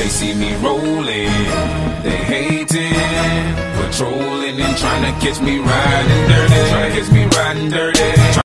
they see me rolling, they hating, patrolling and trying to catch me riding dirty.